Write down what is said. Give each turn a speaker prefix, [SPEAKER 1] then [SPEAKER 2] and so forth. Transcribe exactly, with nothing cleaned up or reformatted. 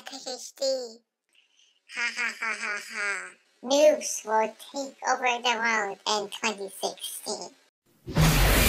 [SPEAKER 1] PhD. Ha ha ha ha ha. Nukes will take over the world in twenty sixteen.